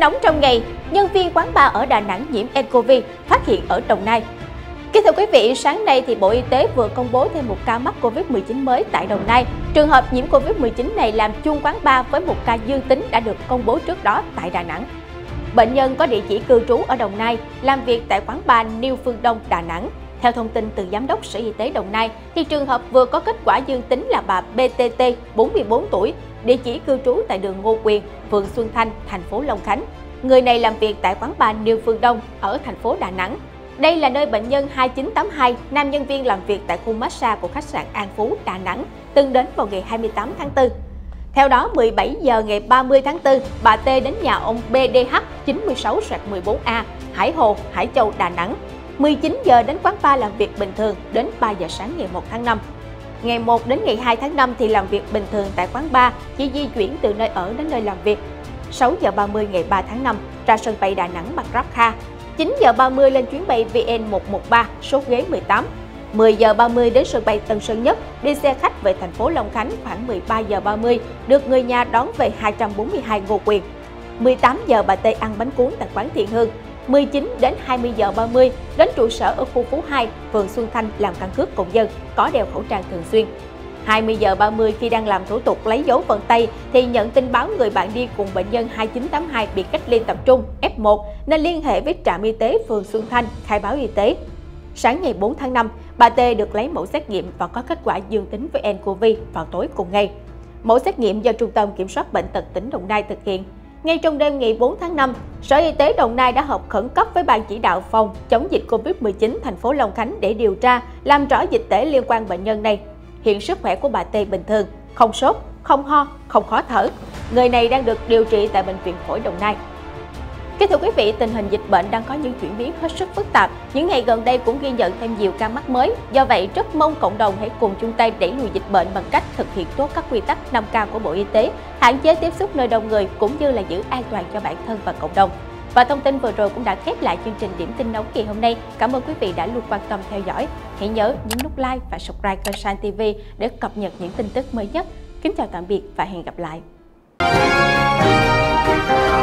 nóng trong ngày, nhân viên quán bar ở Đà Nẵng nhiễm nCoV phát hiện ở Đồng Nai. Kính thưa quý vị, sáng nay thì Bộ Y tế vừa công bố thêm một ca mắc Covid-19 mới tại Đồng Nai. Trường hợp nhiễm Covid-19 này làm chung quán bar với một ca dương tính đã được công bố trước đó tại Đà Nẵng. Bệnh nhân có địa chỉ cư trú ở Đồng Nai, làm việc tại quán bar New Phương Đông, Đà Nẵng. Theo thông tin từ Giám đốc Sở Y tế Đồng Nai, thì trường hợp vừa có kết quả dương tính là bà BTT, 44 tuổi, địa chỉ cư trú tại đường Ngô Quyền, phường Xuân Thanh, thành phố Long Khánh. Người này làm việc tại quán bar New Phương Đông ở thành phố Đà Nẵng. Đây là nơi bệnh nhân 2982, nam nhân viên làm việc tại khu massage của khách sạn An Phú, Đà Nẵng, từng đến vào ngày 28 tháng 4. Theo đó, 17 giờ ngày 30 tháng 4, bà T đến nhà ông BDH 96/14A, Hải Hồ, Hải Châu, Đà Nẵng. 19 giờ đến quán bar làm việc bình thường đến 3 giờ sáng ngày 1 tháng 5. Ngày 1 đến ngày 2 tháng 5 thì làm việc bình thường tại quán bar, chỉ di chuyển từ nơi ở đến nơi làm việc. 6 giờ 30 ngày 3 tháng 5, ra sân bay Đà Nẵng mặc Grab Car. 9 giờ 30 lên chuyến bay VN113, số ghế 18. 10 giờ 30 đến sân bay Tân Sơn Nhất, đi xe khách về thành phố Long Khánh khoảng 13 giờ 30, được người nhà đón về 242 Ngô Quyền. 18 giờ bà T ăn bánh cuốn tại quán Thiện Hương. 19 đến 20 giờ 30 đến trụ sở ở khu phố 2, phường Xuân Thanh làm căn cước công dân, có đeo khẩu trang thường xuyên. 20 giờ 30 khi đang làm thủ tục lấy dấu vân tay thì nhận tin báo người bạn đi cùng bệnh nhân 2982 bị cách ly tập trung F1 nên liên hệ với trạm y tế phường Xuân Thanh khai báo y tế. Sáng ngày 4 tháng 5, bà T được lấy mẫu xét nghiệm và có kết quả dương tính với nCoV vào tối cùng ngày. Mẫu xét nghiệm do Trung tâm Kiểm soát Bệnh tật tỉnh Đồng Nai thực hiện. Ngay trong đêm ngày 4 tháng 5, Sở Y tế Đồng Nai đã họp khẩn cấp với Ban chỉ đạo phòng chống dịch Covid-19 thành phố Long Khánh để điều tra, làm rõ dịch tễ liên quan bệnh nhân này. Hiện sức khỏe của bà T bình thường, không sốt, không ho, không khó thở. Người này đang được điều trị tại Bệnh viện Phổi Đồng Nai. Kính thưa quý vị, tình hình dịch bệnh đang có những chuyển biến hết sức phức tạp. Những ngày gần đây cũng ghi nhận thêm nhiều ca mắc mới. Do vậy, rất mong cộng đồng hãy cùng chung tay đẩy lùi dịch bệnh bằng cách thực hiện tốt các quy tắc 5K của Bộ Y tế, hạn chế tiếp xúc nơi đông người cũng như là giữ an toàn cho bản thân và cộng đồng. Và thông tin vừa rồi cũng đã khép lại chương trình Điểm tin nóng kỳ hôm nay. Cảm ơn quý vị đã luôn quan tâm theo dõi. Hãy nhớ nhấn nút like và subscribe kênh Shine TV để cập nhật những tin tức mới nhất. Kính chào tạm biệt và hẹn gặp lại.